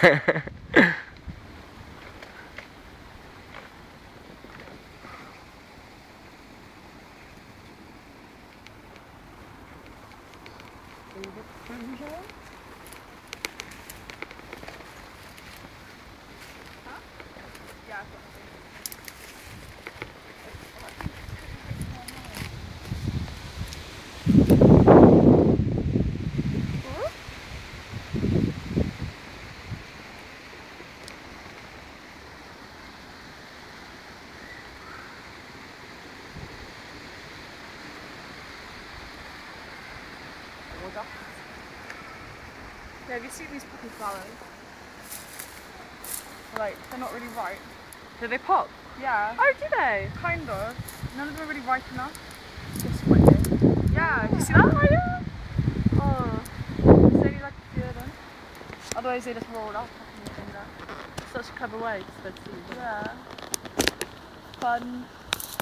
Yeah, have you seen these poppy flowers? Like, they're not really ripe. Do they pop? Yeah. Oh, do they? Kind of. None of them are really ripe enough. Just what it is. Yeah, do you see that? Oh, yeah. Oh. There's only like a few of them. Otherwise they just roll up and do that. Such a clever way to spread seeds. Yeah. Fun.